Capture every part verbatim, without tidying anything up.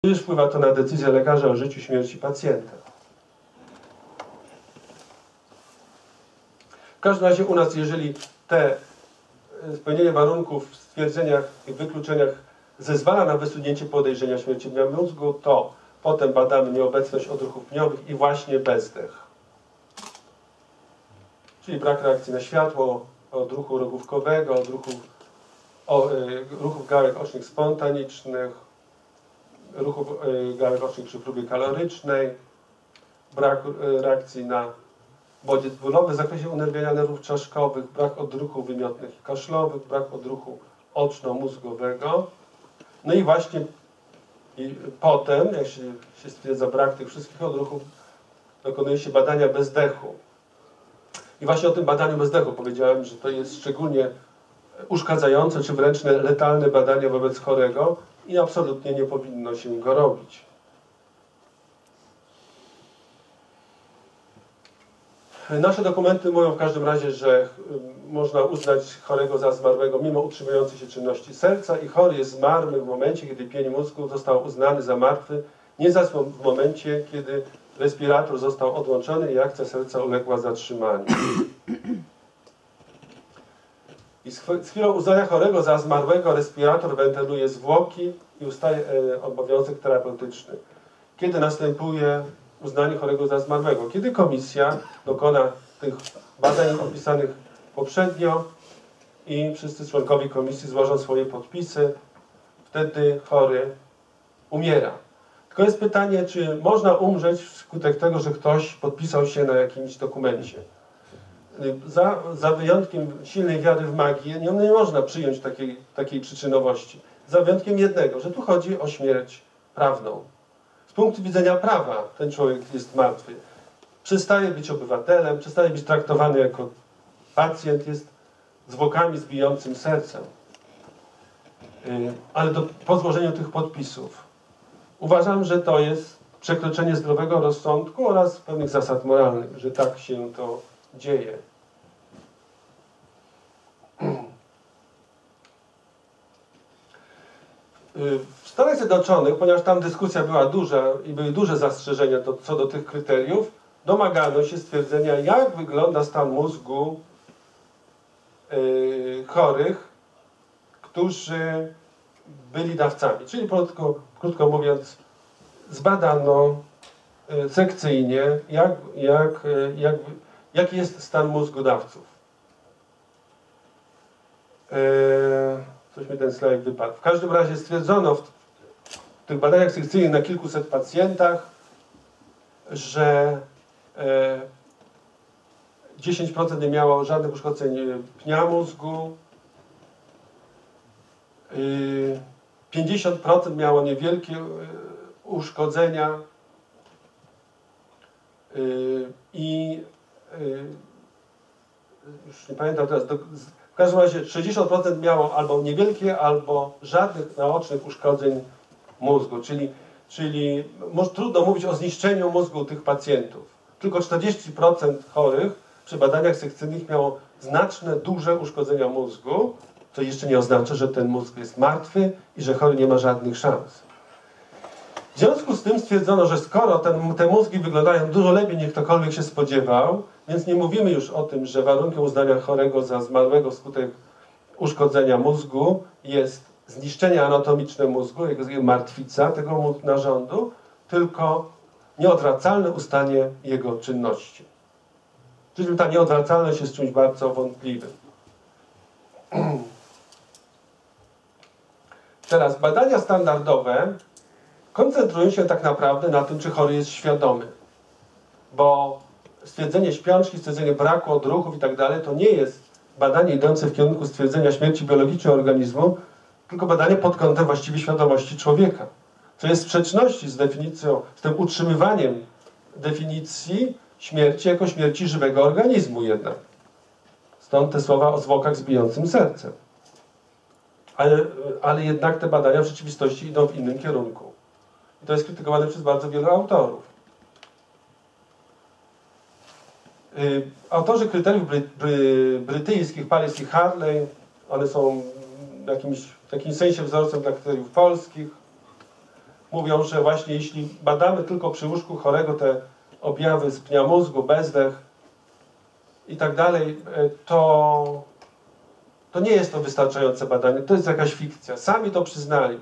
wpływa to na decyzję lekarza o życiu, śmierci pacjenta. W każdym razie u nas, jeżeli te spełnienie warunków w stwierdzeniach i wykluczeniach zezwala na wysunięcie podejrzenia śmierci dnia mózgu, to potem badamy nieobecność odruchów pniowych i właśnie bezdech. Czyli brak reakcji na światło, odruchu rogówkowego, odruchów, o, y, ruchów gałek ocznych spontanicznych, ruchów y, gałek ocznych przy próbie kalorycznej, brak y, reakcji na bodziec bólowy w zakresie unerwienia nerwów czaszkowych, brak odruchów wymiotnych i kaszlowych, brak odruchu oczno-mózgowego. No i właśnie i potem, jak się, się stwierdza brak tych wszystkich odruchów, dokonuje się badania bezdechu. I właśnie o tym badaniu bezdechu powiedziałem, że to jest szczególnie uszkadzające, czy wręcz letalne badanie wobec chorego i absolutnie nie powinno się go robić. Nasze dokumenty mówią w każdym razie, że można uznać chorego za zmarłego mimo utrzymującej się czynności serca i chory jest zmarły w momencie, kiedy pień mózgu został uznany za martwy, nie zaś w momencie, kiedy respirator został odłączony i akcja serca uległa zatrzymaniu. I z chwilą uznania chorego za zmarłego respirator wentyluje zwłoki i ustaje e, obowiązek terapeutyczny. Kiedy następuje uznanie chorego za zmarłego? Kiedy komisja dokona tych badań opisanych poprzednio i wszyscy członkowie komisji złożą swoje podpisy, wtedy chory umiera. Tylko jest pytanie, czy można umrzeć wskutek tego, że ktoś podpisał się na jakimś dokumencie. Za, za wyjątkiem silnej wiary w magię nie, nie można przyjąć takiej, takiej przyczynowości. Za wyjątkiem jednego, że tu chodzi o śmierć prawną. Z punktu widzenia prawa ten człowiek jest martwy. Przestaje być obywatelem, przestaje być traktowany jako pacjent, jest zwłokami z bijącym sercem. Yy, ale do, po złożeniu tych podpisów uważam, że to jest przekroczenie zdrowego rozsądku oraz pewnych zasad moralnych, że tak się to dzieje. W Stanach Zjednoczonych, ponieważ tam dyskusja była duża i były duże zastrzeżenia do, co do tych kryteriów, domagano się stwierdzenia, jak wygląda stan mózgu yy, chorych, którzy byli dawcami. Czyli krótko, krótko mówiąc, zbadano yy, sekcyjnie, jak, jak, yy, jak, jaki jest stan mózgu dawców. Yy, Coś mi ten slajd wypadł. W każdym razie stwierdzono w tych badaniach sekcyjnych na kilkuset pacjentach, że e, dziesięć procent nie miało żadnych uszkodzeń pnia mózgu, e, pięćdziesiąt procent miało niewielkie e, uszkodzenia e, i e, już nie pamiętam teraz, do, w każdym razie sześćdziesiąt procent miało albo niewielkie, albo żadnych naocznych uszkodzeń mózgu, czyli, czyli może trudno mówić o zniszczeniu mózgu tych pacjentów. Tylko czterdzieści procent chorych przy badaniach sekcyjnych miało znaczne, duże uszkodzenia mózgu, co jeszcze nie oznacza, że ten mózg jest martwy i że chory nie ma żadnych szans. W związku z tym stwierdzono, że skoro ten, te mózgi wyglądają dużo lepiej niż ktokolwiek się spodziewał, więc nie mówimy już o tym, że warunkiem uznania chorego za zmarłego wskutek uszkodzenia mózgu jest zniszczenie anatomiczne mózgu, jego martwica tego narządu, tylko nieodwracalne ustanie jego czynności. Czyli ta nieodwracalność jest czymś bardzo wątpliwym. Teraz badania standardowe koncentrują się tak naprawdę na tym, czy chory jest świadomy. Bo stwierdzenie śpiączki, stwierdzenie braku odruchów i tak dalej, to nie jest badanie idące w kierunku stwierdzenia śmierci biologicznej organizmu, tylko badanie pod kątem właściwie świadomości człowieka. Co jest w sprzeczności z definicją, z tym utrzymywaniem definicji śmierci jako śmierci żywego organizmu jednak. Stąd te słowa o zwłokach z bijącym sercem. Ale, ale jednak te badania w rzeczywistości idą w innym kierunku. I to jest krytykowane przez bardzo wielu autorów. Yy, autorzy kryteriów bry, bry, brytyjskich, Pallis i Harley, one są w jakimś, w jakimś sensie wzorcem dla kryteriów polskich. mówią, że właśnie jeśli badamy tylko przy łóżku chorego te objawy z pnia mózgu, bezdech i tak dalej, to, to nie jest to wystarczające badanie, to jest jakaś fikcja. Sami to przyznali.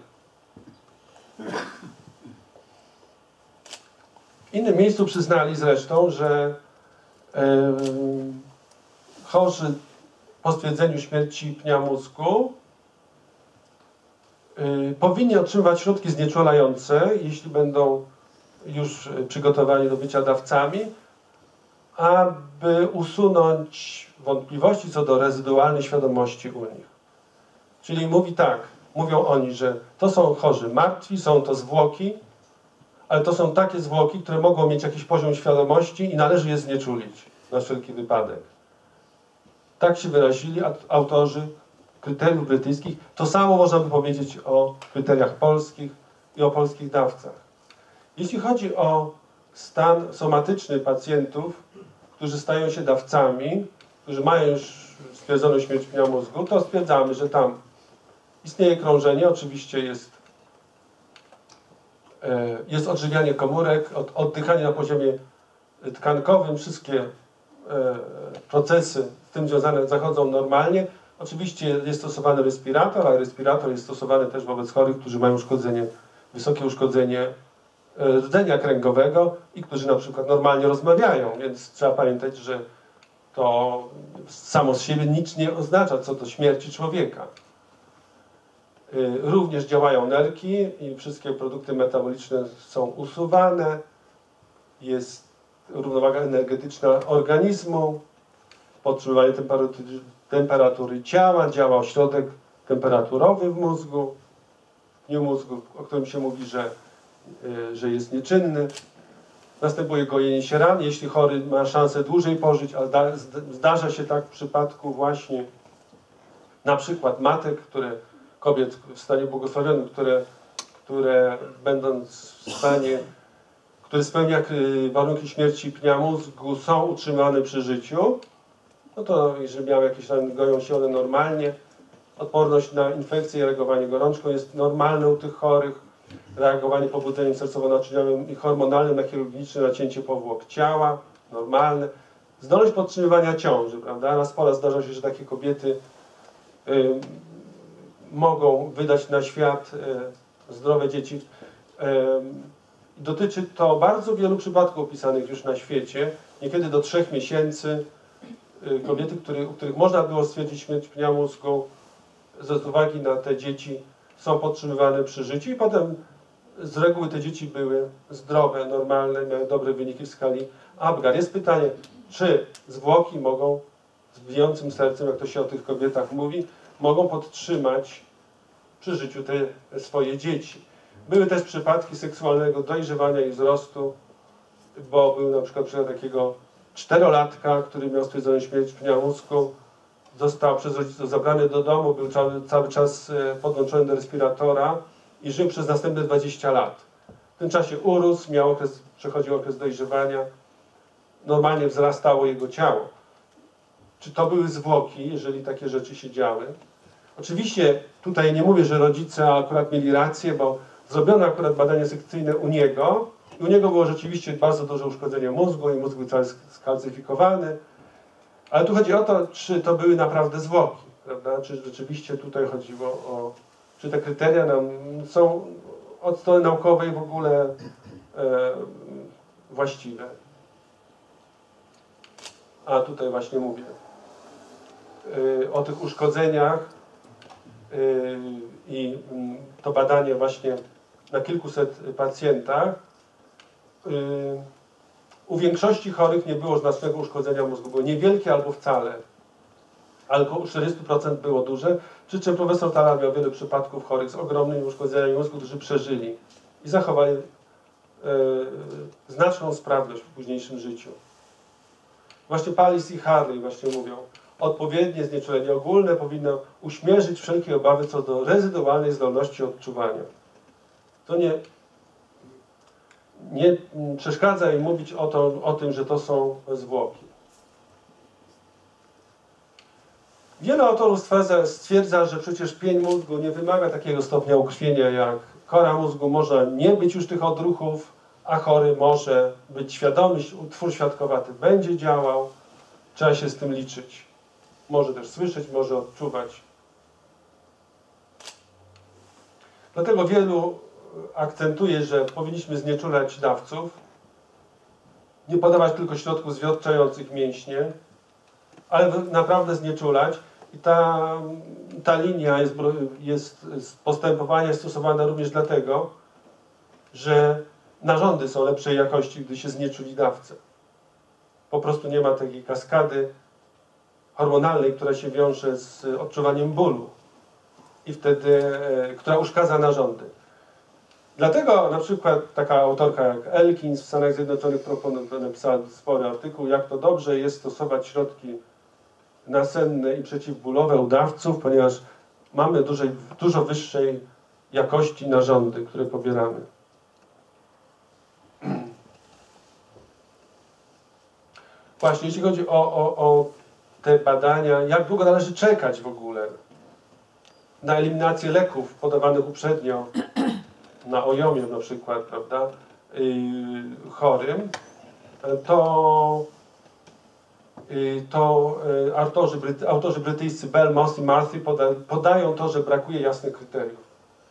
W innym miejscu przyznali zresztą, że yy, chorzy po stwierdzeniu śmierci pnia mózgu yy, powinni otrzymywać środki znieczulające, jeśli będą już przygotowani do bycia dawcami, aby usunąć wątpliwości co do rezydualnej świadomości u nich. Czyli mówi tak, mówią oni, że to są chorzy martwi, są to zwłoki, ale to są takie zwłoki, które mogą mieć jakiś poziom świadomości i należy je znieczulić na wszelki wypadek. Tak się wyrazili autorzy kryteriów brytyjskich. To samo można by powiedzieć o kryteriach polskich i o polskich dawcach. Jeśli chodzi o stan somatyczny pacjentów, którzy stają się dawcami, którzy mają już stwierdzoną śmierć pnia mózgu, to stwierdzamy, że tam istnieje krążenie, oczywiście jest, jest odżywianie komórek, oddychanie na poziomie tkankowym, wszystkie procesy z tym związane zachodzą normalnie. Oczywiście jest stosowany respirator, a respirator jest stosowany też wobec chorych, którzy mają uszkodzenie, wysokie uszkodzenie rdzenia kręgowego i którzy na przykład normalnie rozmawiają, więc trzeba pamiętać, że to samo z siebie nic nie oznacza co do śmierci człowieka. Również działają nerki i wszystkie produkty metaboliczne są usuwane, jest równowaga energetyczna organizmu, podtrzymywanie temperatury, temperatury ciała, działa ośrodek temperaturowy w mózgu, nie mózgu, o którym się mówi, że że jest nieczynny. Następuje gojenie się ran, jeśli chory ma szansę dłużej pożyć, a zda, zdarza się tak w przypadku właśnie na przykład matek, które, kobiet w stanie błogosławionym, które, które będąc w stanie, które spełnia warunki śmierci pnia mózgu, są utrzymane przy życiu, no to jeżeli miały jakieś rany, goją się one normalnie. Odporność na infekcje i reagowanie gorączką jest normalne u tych chorych. Reagowanie pobudzeniem sercowo-naczyniowym i hormonalnym na chirurgiczne nacięcie powłok ciała, normalne. Zdolność podtrzymywania ciąży, prawda? Raz po raz zdarza się, że takie kobiety y, mogą wydać na świat y, zdrowe dzieci. Y, dotyczy to bardzo wielu przypadków opisanych już na świecie, niekiedy do trzech miesięcy. Y, kobiety, który, u których można było stwierdzić śmierć pnia mózgu, ze uwagi na te dzieci są podtrzymywane przy życiu i potem z reguły te dzieci były zdrowe, normalne, miały dobre wyniki w skali Apgar. Jest pytanie, czy zwłoki mogą z bijącym sercem, jak to się o tych kobietach mówi, mogą podtrzymać przy życiu te swoje dzieci. Były też przypadki seksualnego dojrzewania i wzrostu, bo był na przykład przypadek takiego czterolatka, który miał stwierdzoną śmierć pnia mózgu, został przez rodziców zabrany do domu, był cały, cały czas podłączony do respiratora i żył przez następne dwadzieścia lat. W tym czasie urósł, miał okres, przechodził okres dojrzewania, normalnie wzrastało jego ciało. Czy to były zwłoki, jeżeli takie rzeczy się działy? Oczywiście tutaj nie mówię, że rodzice akurat mieli rację, bo zrobiono akurat badanie sekcyjne u niego i u niego było rzeczywiście bardzo duże uszkodzenie mózgu i mózg był cały skalcyfikowany. Ale tu chodzi o to, czy to były naprawdę zwłoki, prawda? Czy rzeczywiście tutaj chodziło o... Czy te kryteria nam są od strony naukowej w ogóle e, właściwe. A tutaj właśnie mówię e, o tych uszkodzeniach e, i to badanie właśnie na kilkuset pacjentach. E, u większości chorych nie było znacznego uszkodzenia mózgu, było niewielkie albo wcale, ale u czterdziestu procent było duże, przy czym profesor Talar miał wiele przypadków chorych z ogromnymi uszkodzeniami mózgu, którzy przeżyli i zachowali e, znaczną sprawność w późniejszym życiu. Właśnie Pallis i Harley właśnie mówią, odpowiednie znieczulenie ogólne powinno uśmierzyć wszelkie obawy co do rezydualnej zdolności odczuwania. To nie, nie przeszkadza im mówić o, to, o tym, że to są zwłoki. Wiele autorów stwierdza, stwierdza, że przecież pień mózgu nie wymaga takiego stopnia ukrwienia jak Kora mózgu może nie być już tych odruchów, a chory może być świadomy, utwór świadkowaty będzie działał, trzeba się z tym liczyć. Może też słyszeć, może odczuwać. Dlatego wielu akcentuje, że powinniśmy znieczulać dawców, nie podawać tylko środków zwiotczających mięśnie, ale naprawdę znieczulać. I ta, ta linia jest, jest postępowania stosowana również dlatego, że narządy są lepszej jakości, gdy się znieczuli dawcę. Po prostu nie ma takiej kaskady hormonalnej, która się wiąże z odczuwaniem bólu i wtedy, e, która uszkadza narządy. Dlatego na przykład taka autorka jak Elkins w Stanach Zjednoczonych proponuje, napisała spory artykuł, jak to dobrze jest stosować środki nasenne i przeciwbólowe u dawców, ponieważ mamy dużo, dużo wyższej jakości narządy, które pobieramy. Właśnie, jeśli chodzi o, o, o te badania, jak długo należy czekać w ogóle na eliminację leków podawanych uprzednio, na ojomie na przykład, prawda, yy, chorym, to, yy, to yy, autorzy, bryty, autorzy brytyjscy Bell, Moss i Murphy poda, podają to, że brakuje jasnych kryteriów.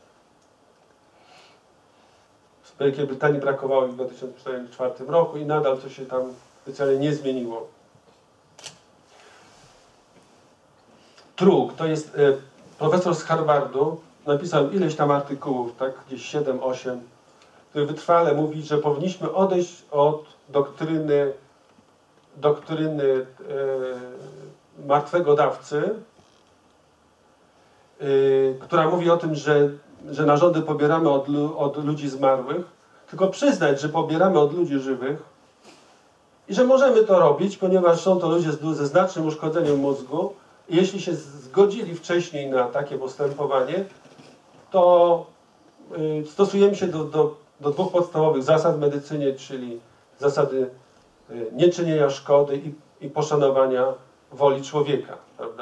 W Wielkiej Brytanii brakowało ich w dwa tysiące czwartym roku i nadal to się tam specjalnie nie zmieniło. Truk, to jest y, profesor z Harvardu, napisał ileś tam artykułów, tak, gdzieś siedem, osiem, który wytrwale mówi, że powinniśmy odejść od doktryny, doktryny y, martwego dawcy, y, która mówi o tym, że, że narządy pobieramy od, od ludzi zmarłych, tylko przyznać, że pobieramy od ludzi żywych, i że możemy to robić, ponieważ są to ludzie ze znacznym uszkodzeniem mózgu i jeśli się zgodzili wcześniej na takie postępowanie, to y, stosujemy się do, do, do dwóch podstawowych zasad w medycynie, czyli zasady y, nieczynienia szkody i, i poszanowania woli człowieka, prawda?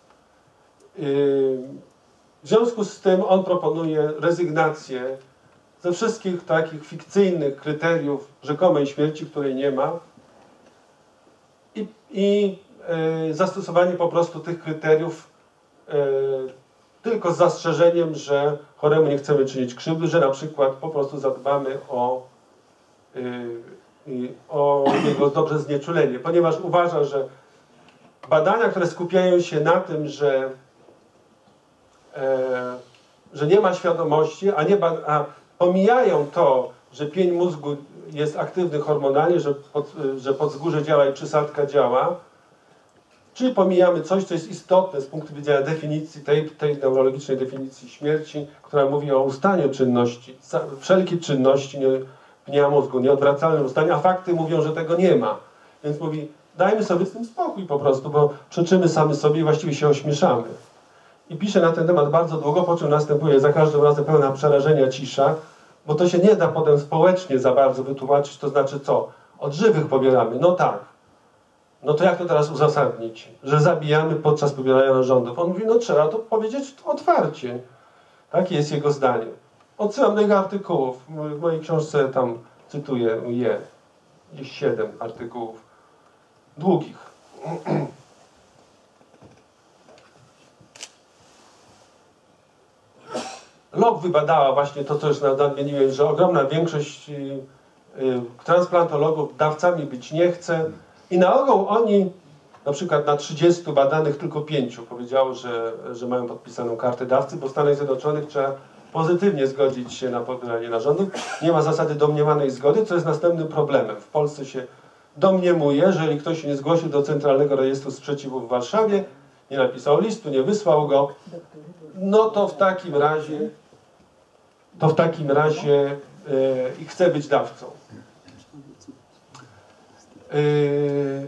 Y, w związku z tym on proponuje rezygnację ze wszystkich takich fikcyjnych kryteriów rzekomej śmierci, której nie ma, i, i y, zastosowanie po prostu tych kryteriów y, tylko z zastrzeżeniem, że choremu nie chcemy czynić krzywdy, że na przykład po prostu zadbamy o, y, y, o jego dobrze znieczulenie, ponieważ uważa, że badania, które skupiają się na tym, że, e, że nie ma świadomości, a, nie a pomijają to, że pień mózgu jest aktywny hormonalnie, że, pod, że podzgórze działa i przysadka działa, czyli pomijamy coś, co jest istotne z punktu widzenia definicji, tej, tej neurologicznej definicji śmierci, która mówi o ustaniu czynności, wszelkie czynności pnia mózgu, nieodwracalnym ustaniu, a fakty mówią, że tego nie ma. Więc mówi, dajmy sobie z tym spokój po prostu, bo przeczymy sami sobie i właściwie się ośmieszamy. I pisze na ten temat bardzo długo, po czym następuje za każdym razem pełna przerażenia cisza, bo to się nie da potem społecznie za bardzo wytłumaczyć, to znaczy co? Od żywych pobieramy, no tak. No to jak to teraz uzasadnić? Że zabijamy podczas pobierania narządów? On mówi, no trzeba to powiedzieć otwarcie. Takie jest jego zdanie. Odsyłam do jego artykułów. W mojej książce tam cytuję je. Gdzieś siedem artykułów. Długich. Locke wybadała właśnie to, co już nadmieniłem, że ogromna większość y, y, transplantologów dawcami być nie chce. I na ogół oni, na przykład na trzydziestu badanych tylko pięciu powiedziało, że, że mają podpisaną kartę dawcy, bo w Stanach Zjednoczonych trzeba pozytywnie zgodzić się na pobieranie narządów. Nie ma zasady domniemanej zgody, co jest następnym problemem. W Polsce się domniemuje, że jeżeli ktoś się nie zgłosił do Centralnego Rejestru Sprzeciwu w Warszawie, nie napisał listu, nie wysłał go, no to w takim razie to w takim razie yy, i chce być dawcą. Yy,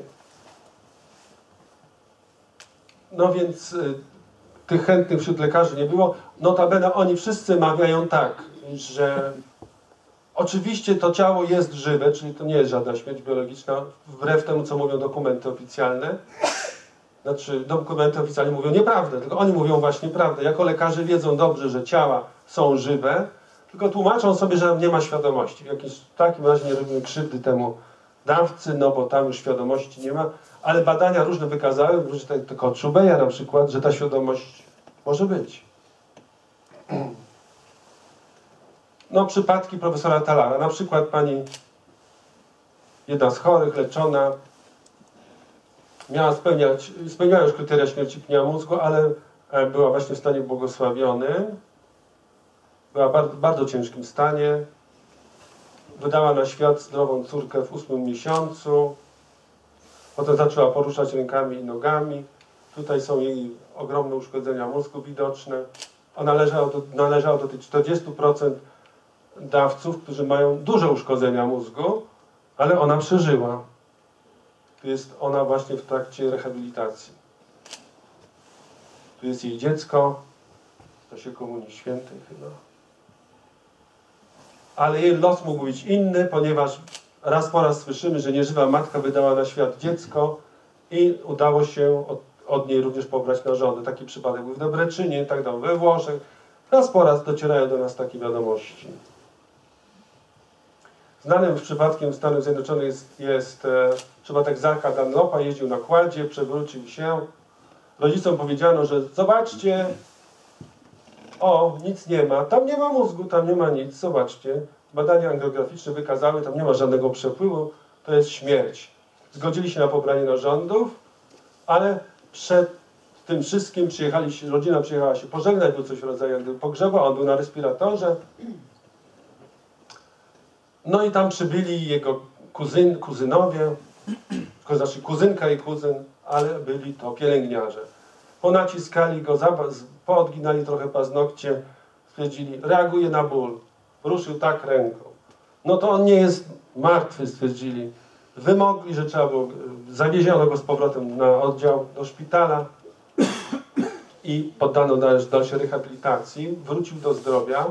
no więc yy, tych chętnych wśród lekarzy nie było. Notabene oni wszyscy mawiają tak, że oczywiście to ciało jest żywe, czyli to nie jest żadna śmierć biologiczna, wbrew temu, co mówią dokumenty oficjalne. Znaczy, dokumenty oficjalne mówią nieprawdę, tylko oni mówią właśnie prawdę. Jako lekarze wiedzą dobrze, że ciała są żywe, tylko tłumaczą sobie, że nie ma świadomości. W jakimś takim razie nie robimy krzywdy temu dawcy, no bo tam już świadomości nie ma, ale badania różne wykazały, tylko od Schubeja na przykład, że ta świadomość może być. No, przypadki profesora Talara. Na przykład pani, jedna z chorych, leczona, miała spełniać, spełniała już kryteria śmierci pnia mózgu, ale była właśnie w stanie błogosławionym. Była w bardzo, bardzo ciężkim stanie. Wydała na świat zdrową córkę w ósmym miesiącu. Potem zaczęła poruszać rękami i nogami. Tutaj są jej ogromne uszkodzenia mózgu widoczne. Ona należała do, należała do tych czterdziestu procent dawców, którzy mają duże uszkodzenia mózgu, ale ona przeżyła. Tu jest ona właśnie w trakcie rehabilitacji. Tu jest jej dziecko, to się Komunii Świętej chyba. Ale jej los mógł być inny, ponieważ raz po raz słyszymy, że nieżywa matka wydała na świat dziecko i udało się od, od niej również pobrać narządy. Taki przypadek był w Debreczynie, tak dalej, we Włoszech. Raz po raz docierają do nas takie wiadomości. Znanym przypadkiem w Stanach Zjednoczonych jest, jest e, przypadek Zacka Dunlopa. Jeździł na kładzie, przewrócił się. Rodzicom powiedziano, że zobaczcie, o, nic nie ma, tam nie ma mózgu, tam nie ma nic, zobaczcie. Badania angiograficzne wykazały, tam nie ma żadnego przepływu, to jest śmierć. Zgodzili się na pobranie narządów, ale przed tym wszystkim przyjechali, rodzina przyjechała się pożegnać, był coś w rodzaju jakby pogrzebu, a on był na respiratorze. No i tam przybyli jego kuzyn, kuzynowie, to znaczy kuzynka i kuzyn, ale byli to pielęgniarze. Ponaciskali go, poodginali trochę paznokcie, stwierdzili, reaguje na ból. Ruszył tak ręką. No to on nie jest martwy, stwierdzili. Wymogli, że trzeba było, zawieziono go z powrotem na oddział do szpitala i poddano dalszej rehabilitacji. Wrócił do zdrowia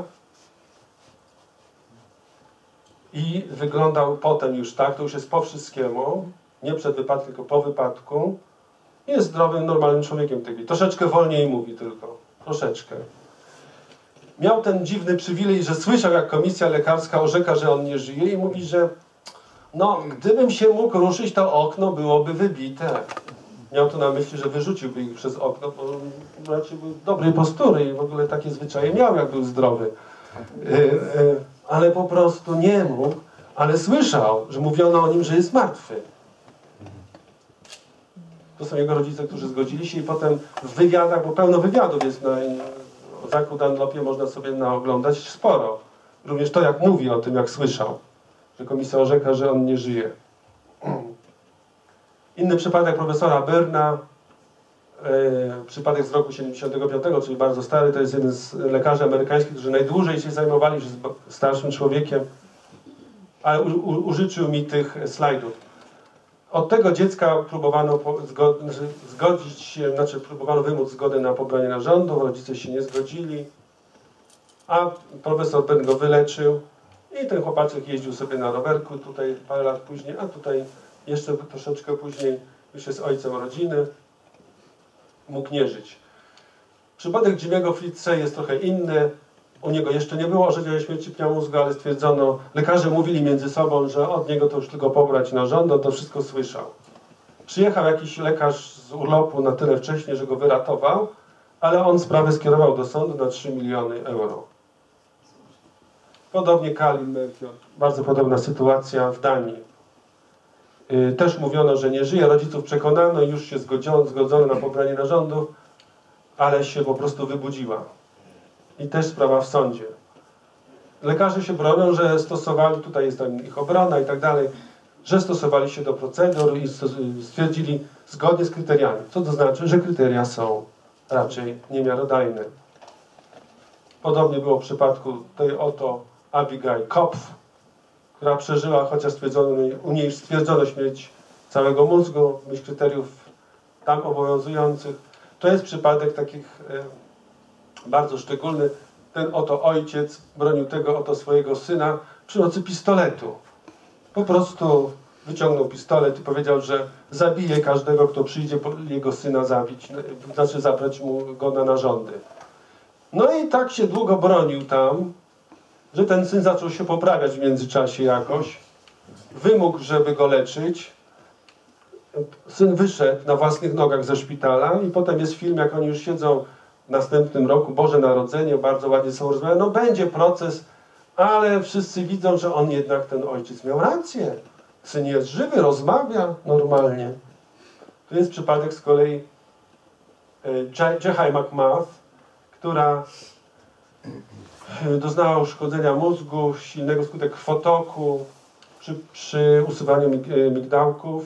i wyglądał potem już tak, to już jest po wszystkiemu, nie przed wypadkiem, tylko po wypadku. Jest zdrowym, normalnym człowiekiem. Troszeczkę wolniej mówi tylko. Troszeczkę. Miał ten dziwny przywilej, że słyszał, jak komisja lekarska orzeka, że on nie żyje i mówi, że no, gdybym się mógł ruszyć, to okno byłoby wybite. Miał to na myśli, że wyrzuciłby ich przez okno, bo raczej był dobrej postury i w ogóle takie zwyczaje miał, jak był zdrowy. Yy, yy, ale po prostu nie mógł, ale słyszał, że mówiono o nim, że jest martwy. To są jego rodzice, którzy zgodzili się i potem w wywiadach, bo pełno wywiadów jest na o Zacku Dunlopie, można sobie naoglądać sporo. Również to, jak mówi o tym, jak słyszał, że komisja orzeka, że on nie żyje. Inny przypadek profesora Byrna, yy, przypadek z roku siedemdziesiątego piątego, czyli bardzo stary, to jest jeden z lekarzy amerykańskich, którzy najdłużej się zajmowali z starszym człowiekiem, ale u, u, użyczył mi tych slajdów. Od tego dziecka próbowano zgodzić się, znaczy próbowano wymóc zgody na pobranie narządów, rodzice się nie zgodzili, a profesor Byrn go wyleczył i ten chłopaczek jeździł sobie na rowerku tutaj parę lat później, a tutaj jeszcze troszeczkę później już jest ojcem rodziny, mógł nie żyć. Przypadek Jimmy'ego Fritze jest trochę inny. U niego jeszcze nie było orzeczenia śmierci pnia mózgu, ale stwierdzono, lekarze mówili między sobą, że od niego to już tylko pobrać narządy, to wszystko słyszał. Przyjechał jakiś lekarz z urlopu na tyle wcześnie, że go wyratował, ale on sprawę skierował do sądu na trzy miliony euro. Podobnie Kalim Melchior, bardzo podobna sytuacja w Danii. Yy, też mówiono, że nie żyje, rodziców przekonano i już się zgodzono, zgodzono na pobranie narządów, ale się po prostu wybudziła. I też sprawa w sądzie. Lekarze się bronią, że stosowali, tutaj jest tam ich obrona i tak dalej, że stosowali się do procedur i stwierdzili zgodnie z kryteriami. Co to znaczy? Że kryteria są raczej niemiarodajne. Podobnie było w przypadku tej oto Abigail Kopf, która przeżyła, chociaż stwierdzono, u niej stwierdzono śmierć całego mózgu, w myśl kryteriów tam obowiązujących. To jest przypadek takich e, bardzo szczególny. Ten oto ojciec bronił tego oto swojego syna przy pomocy pistoletu. Po prostu wyciągnął pistolet i powiedział, że zabije każdego, kto przyjdzie jego syna zabić, znaczy zabrać mu go na narządy. No i tak się długo bronił tam, że ten syn zaczął się poprawiać w międzyczasie jakoś. Wymógł, żeby go leczyć. Syn wyszedł na własnych nogach ze szpitala i potem jest film, jak oni już siedzą w następnym roku, Boże Narodzenie, bardzo ładnie są rozmawiają. No będzie proces, ale wszyscy widzą, że on jednak, ten ojciec miał rację. Syn jest żywy, rozmawia normalnie. Tu jest przypadek z kolei Jehai McMath, która doznała uszkodzenia mózgu, silnego skutek krwotoku przy, przy usuwaniu migdałków.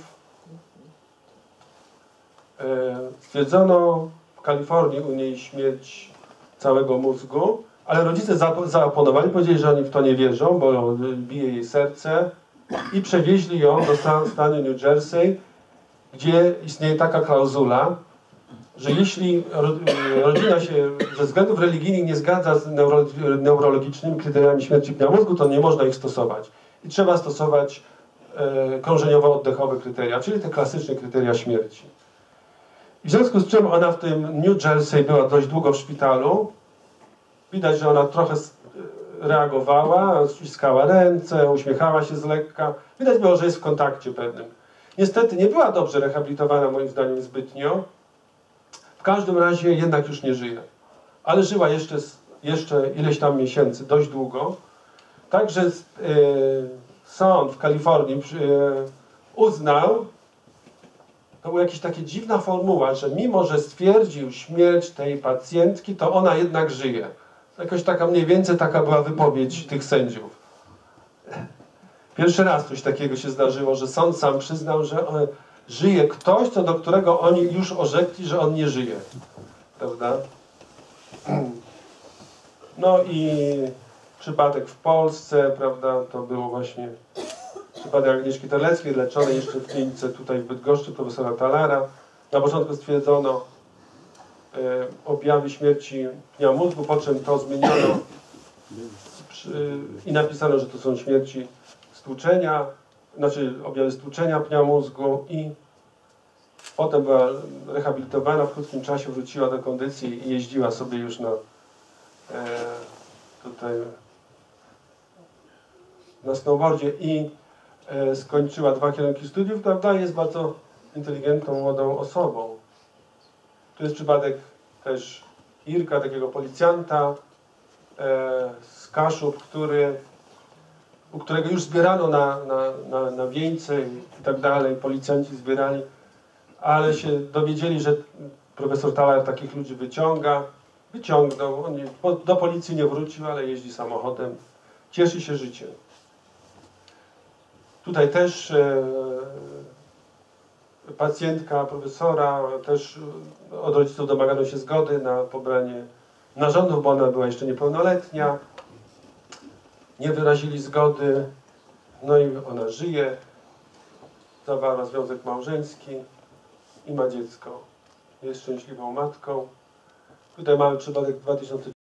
Stwierdzono w Kalifornii u niej śmierć całego mózgu, ale rodzice zaoponowali, powiedzieli, że oni w to nie wierzą, bo bije jej serce i przewieźli ją do stanu New Jersey, gdzie istnieje taka klauzula, że jeśli rodzina się ze względów religijnych nie zgadza z neuro, neurologicznymi kryteriami śmierci pnia mózgu, to nie można ich stosować. I trzeba stosować e, krążeniowo-oddechowe kryteria, czyli te klasyczne kryteria śmierci. I w związku z czym ona w tym New Jersey była dość długo w szpitalu. Widać, że ona trochę reagowała, ściskała ręce, uśmiechała się z lekka. Widać było, że jest w kontakcie pewnym. Niestety nie była dobrze rehabilitowana, moim zdaniem, zbytnio. W każdym razie jednak już nie żyje. Ale żyła jeszcze, jeszcze ileś tam miesięcy, dość długo. Także e, sąd w Kalifornii e, uznał, to była jakaś taka dziwna formuła, że mimo, że stwierdził śmierć tej pacjentki, to ona jednak żyje. Jakoś taka mniej więcej taka była wypowiedź tych sędziów. Pierwszy raz coś takiego się zdarzyło, że sąd sam przyznał, że on, żyje ktoś, co do którego oni już orzekli, że on nie żyje. Prawda? No i przypadek w Polsce, prawda, to było właśnie przypadek Agnieszki Terleckiej, leczonej jeszcze w klinice tutaj w Bydgoszczy, profesora Talara. Na początku stwierdzono e, objawy śmierci pnia mózgu, po czym to zmieniono przy, i napisano, że to są śmierci stłuczenia, znaczy objawy stłuczenia pnia mózgu i potem była rehabilitowana, w krótkim czasie wróciła do kondycji i jeździła sobie już na e, tutaj na snowboardzie i e, skończyła dwa kierunki studiów, prawda? Jest bardzo inteligentną, młodą osobą. Tu jest przypadek też Irka, takiego policjanta e, z Kaszub, który, u którego już zbierano na, na, na, na wieńce i tak dalej, policjanci zbierali, ale się dowiedzieli, że profesor Talar takich ludzi wyciąga. Wyciągnął, on nie, do policji nie wrócił, ale jeździ samochodem, cieszy się życiem. Tutaj też e, pacjentka profesora, też od rodziców domagano się zgody na pobranie narządów, bo ona była jeszcze niepełnoletnia. Nie wyrazili zgody, no i ona żyje, zawarła związek małżeński i ma dziecko. Jest szczęśliwą matką. Tutaj mamy przypadek dwa tysiące